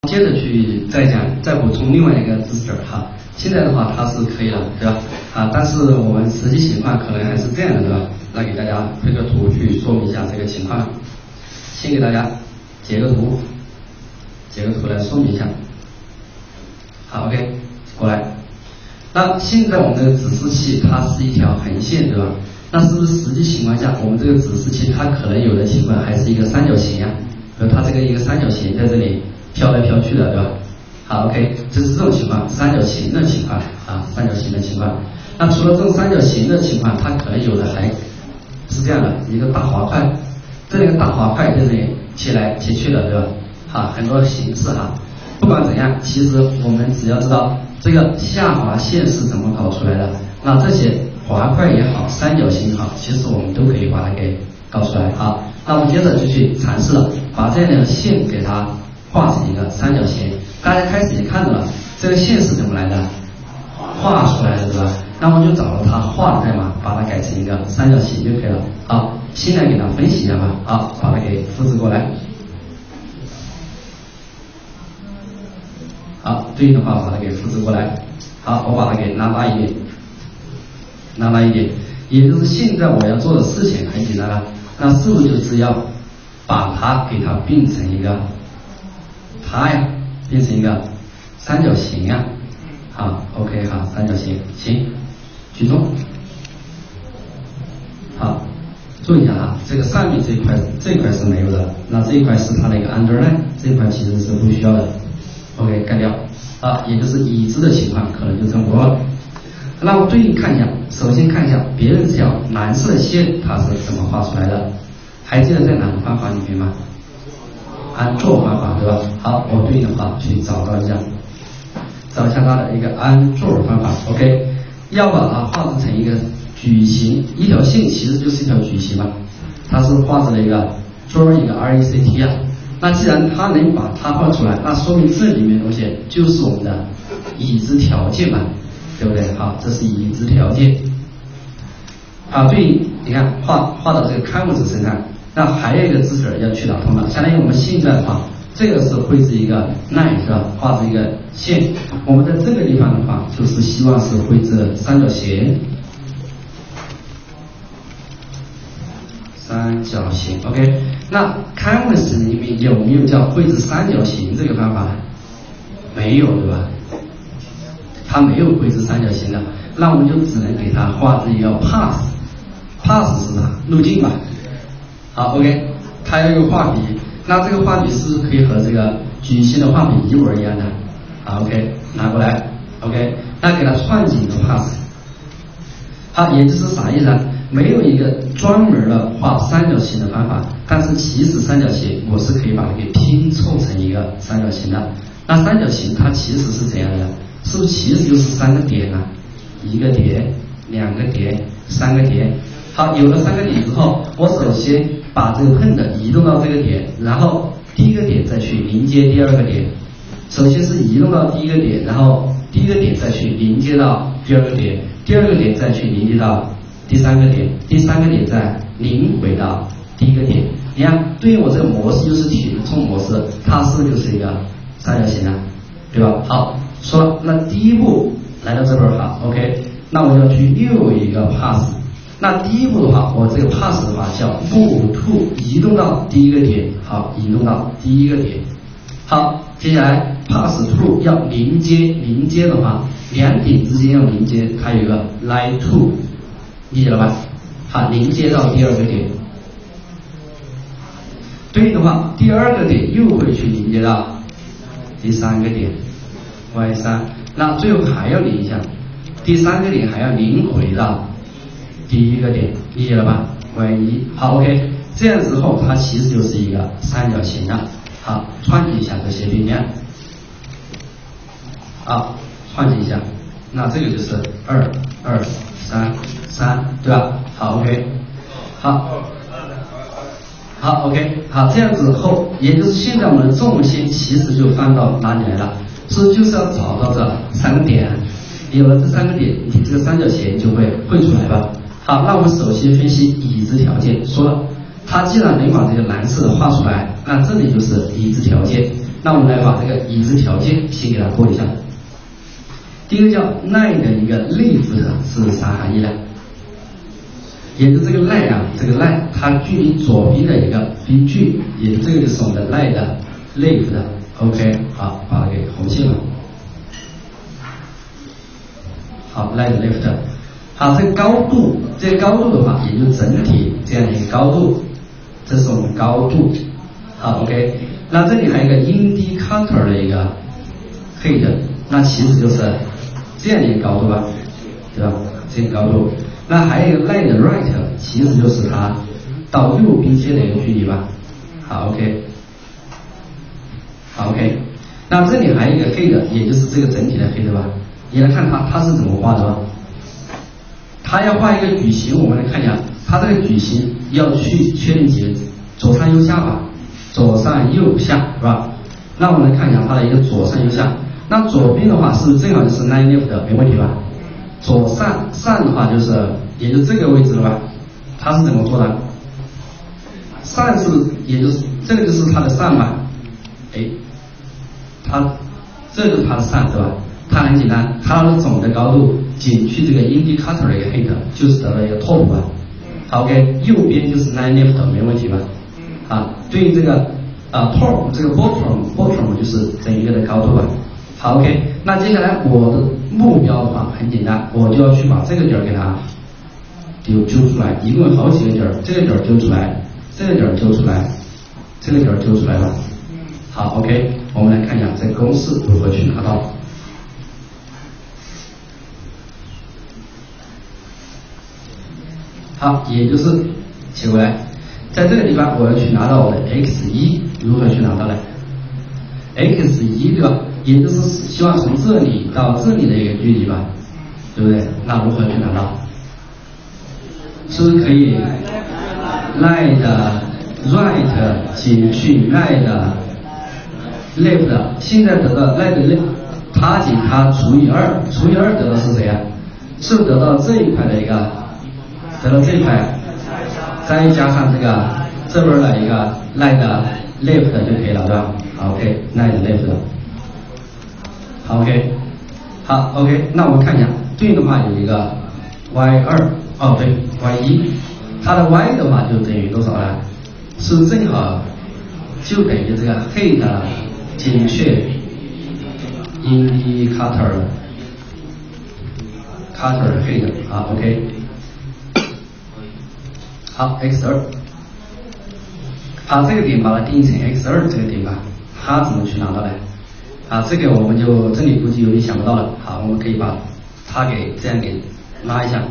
接着去再补充另外一个知识哈。现在的话它是可以了，对吧？但是我们实际情况可能还是这样的，对吧？那给大家配个图去说明一下这个情况。先给大家截个图来说明一下。好 ，OK， 过来。那现在我们的指示器它是一条横线，对吧？那是不是实际情况下我们这个指示器它可能有的情况还是一个三角形啊？比如它这个一个三角形在这里飘来飘去的，对吧？好 ，OK， 这是这种情况，三角形的情况三角形的情况。那除了这种三角形的情况，它可能有的还是这样的一个大滑块，这个大滑块在这里切来切去的，对吧？很多形式不管怎样，其实我们只要知道这个下滑线是怎么搞出来的，那这些滑块也好，三角形也好，其实我们都可以把它给搞出来。好，那我们接着就去尝试了，把这样的线给它画成一个三角形。大家开始也看到了，这个线是怎么来的？画出来的，对吧？那我们就找到它画的代码，把它改成一个三角形就可以了。好，现在给它分析一下吧。好，把它给复制过来。好，对应的话把它给复制过来。好，我把它给拉大一点，也就是现在我要做的事情很简单了，那是不是就是要把它给它变成一个变成一个三角形啊？好 ，OK， 好，三角形，行，举重。好，注意一下这个上面这一块是没有的，那这一块是它的一个 underline， 这一块其实是不需要的。OK， 干掉。也就是已知的情况可能就成活了。那我对应看一下，首先看一下别人这条蓝色的线它是怎么画出来的，还记得在哪个方法里面吗？按做方法，对吧？好，我对应的话去找一下它的一个按做方法。OK， 要把它画成一个矩形，一条线其实就是一条矩形嘛，它是画成了一个做一个 RECT 那既然它能把它画出来，那说明这里面的东西就是我们的已知条件嘛，对不对？好，这是已知条件。对应你看画到这个刊物质身上，那还有一个知识要去打通了，相当于我们现在的话，这个是绘制一个 line 是吧？画成一个线，我们在这个地方的话，就是希望是绘制三角形。OK， 那Canvas 里面有没有叫绘制三角形这个方法？没有，对吧？它没有绘制三角形的，那我们就只能给它画这一个 path 是啥？路径吧。好 ，OK， 它要用画笔，那这个画笔是不是可以和这个矩形的画笔一模一样的？好 ，OK， 拿过来 ，OK， 那给它串几个 path。好，也就是啥意思啊？没有一个专门的画三角形的方法，但是其实三角形我是可以把它给拼凑成一个三角形的。那三角形它其实是怎样的？是不是其实就是三个点啊？一个点、两个点、三个点。好，有了三个点之后，我首先把这个碰的移动到这个点，然后第一个点再去连接第二个点。首先是移动到第一个点，然后第一个点再去连接到第二个点，第二个点再去连接到第三个点，第三个点再拧回到第一个点。你看，对于我这个模式就是体的冲模式，它是不是就是一个三角形啊？对吧？好，说了，那第一步来到这边好 ，OK， 那我要去又一个 pass。那第一步的话，我这个 pass 的话叫 move to， 移动到第一个点，好，移动到第一个点。好，接下来 pass to 要连接的话，两点之间要连接，它有一个 line to。理解了吧？好，连接到第二个点，对应的话，第二个点又会去连接到第三个点 Y3， 那最后还要连一下，第三个点还要连回到第一个点，理解了吧？ Y1， 好 ，OK， 这样之后它其实就是一个三角形了。好，串接一下这些边面，好，串接一下，那这个就是2、2、3、3，对吧？好 ，OK， 好 ，OK， 好，这样子后，也就是现在我们的重心其实就放到哪里来了？就是要找到这三个点，有了这三个点，你这个三角形就会绘出来吧。好，那我们首先分析已知条件，说了，它既然能把这个蓝色的画出来，那这里就是已知条件。 那我们来把这个已知条件先给它过一下。第一个叫 line 的一个 left 是啥含义呢？也就这个 line 啊，这个 line 它距离左边的一个边距，也就这个就是我们的 line 的 left 的 OK， 好，把它给红线了。好 ，line 的 left， 好，这个高度，这个高度的话，也就整体这样的一个高度，这是我们高度。好 ，OK， 那这里还有一个 indicator 的一个 height， 那其实就是这样的一个高度吧，对吧？这个高度。那还有一个 line 的 right， 其实就是它到右边线的一个距离吧。好 ，OK， 好 ，OK。那这里还有一个 height， 也就是这个整体的 height 吧。你来看它是怎么画的吧？它要画一个矩形，我们来看一下，它这个矩形要去确定几个左上右下吧，左上右下是吧？那我们来看一下它的一个左上右下。那左边的话是不是正好就是 line left 的，没问题吧？左上的话就是也就这个位置了吧？它是怎么做的？上是也就是这个就是它的上吧？哎，这就是它的上是吧？它很简单，它的总的高度减去这个 indicator 的一个 height， 就是得到一个 top 吧。好 ，OK， 右边就是 line left， 没问题吧？啊，对应这个top 这个 bottom 就是整一个的高度吧。好 ，OK， 那接下来我的目标的话很简单，我就要去把这个点给它揪出来，一共有好几个点，这个点揪出来，这个点揪出来，这个点揪出来了。好 ，OK， 我们来看一下这个公式如何去拿到。好，也就是写过来，在这个地方我要去拿到我的 x1， 如何去拿到呢 ？x1 对吧？也就是希望从这里到这里的一个距离吧，对不对？那如何去拿到？是不是可以 line 的 right 减去 line 的 left， 现在得到 line 的 left， 它减它除以2，除以2得到是谁啊？是不是得到这一块的一个？得到这一块，再加上这个这边的一个 line 的 left 就可以了，对吧？好 ，OK， line 的 left。好 ，OK， 好 ，OK， 那我们看一下，对应的话有一个 y2， 哦对 ，y1， 它的 y 的话就等于多少呢？是不是正好就等于这个 height 减去 indicator height， 好 ，OK， 好 x2， 好，这个点把它定义成 x2 这个点吧，它怎么去拿到呢？啊，这个我们就这里估计有点想不到了。好，我们可以把它给这样给拉一下。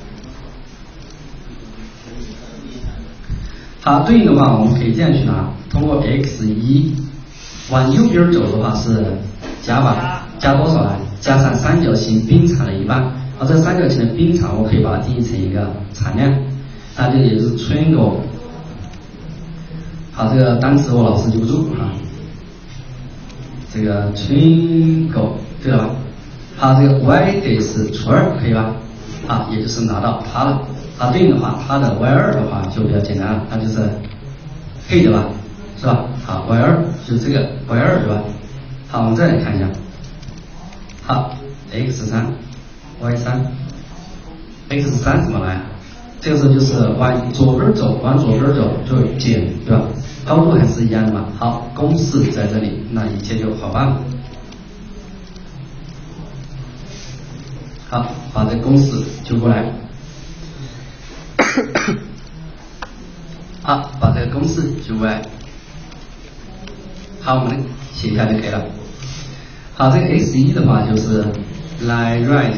好，对应的话我们可以这样去拿，通过 x1 往右边走的话是加吧，加多少呢？加上三角形边长的一半。而这三角形的边长我可以把它定义成一个常量，那这里是 triangle。好，这个单词我老是记不住啊。这个 triangle 对了吧？好，这个 y 得是除2，可以吧？啊，也就是拿到它了。啊，对应的话，它的 y2 的话就比较简单了，那就是 height 吧，是吧？好 ，y2 就是这个 y2 对吧？好，我们再来看一下。好 ，x3，y3，x3 怎么来？这个时候就是往左边走就减，对吧？高度还是一样的嘛。好，公式在这里，那一切就好办了。好，把这公式揪过来。好，把这个公式揪过来。好，我们写一下就可以了。好，这个 x1 的话就是 line right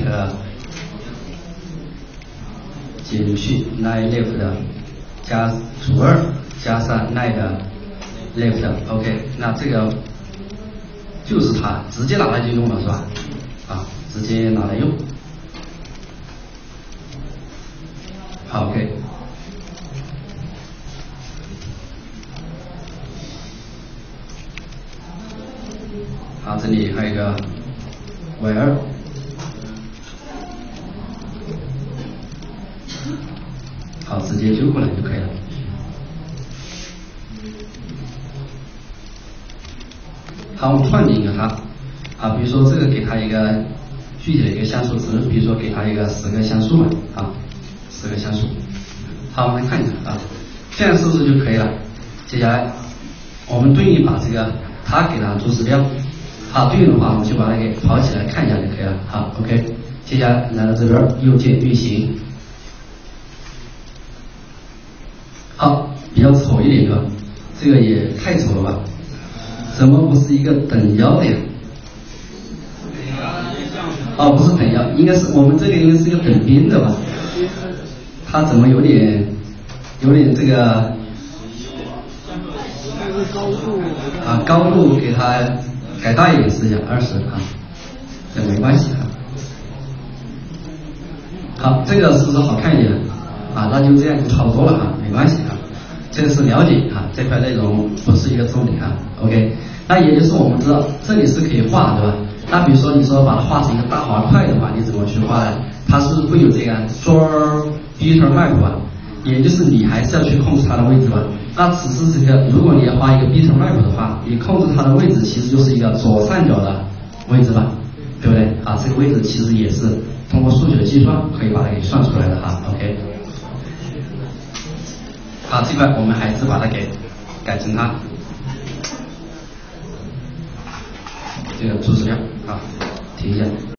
减去 line left 加除2加上 line 的 left，OK， 那这个就是它，直接拿来就用了是吧？啊，直接拿来用。好 ，OK。好，这里还有一个 y2， 好，直接揪过来就可以了。 好，我们创建一个它啊，比如说这个给它一个具体的一个像素值，比如说给它一个10个像素吧，啊，10个像素。好，我们来看一下啊，这样是不是就可以了？接下来我们对应把这个它给它做指标，好，对应的话我们就把它给跑起来看一下就可以了。好 ，OK， 接下来来到这边右键运行。好，比较丑一点的，这个也太丑了吧？怎么不是一个等腰的呀？哦，不是等腰，应该是我们这个应该是一个等边的吧？它怎么有点这个啊高度给它改大一点试一下20啊，这没关系啊。好，这个是不是好看一点啊？那就这样就差不多了啊，没关系啊。这个是了解啊，这块内容不是一个重点啊。OK， 那也就是我们知道这里是可以画对吧？那比如说你说把它画成一个大滑块的话，你怎么去画呢？它是会有这个 draw bitmap 吧，也就是你还是要去控制它的位置吧。那只是这个，如果你要画一个 bitmap 的话，你控制它的位置其实就是一个左上角的位置吧，对不对？啊，这个位置其实也是通过数学计算可以把它给算出来的哈。OK， 好，这块我们还是把它给改成它这个注释量啊，停一下。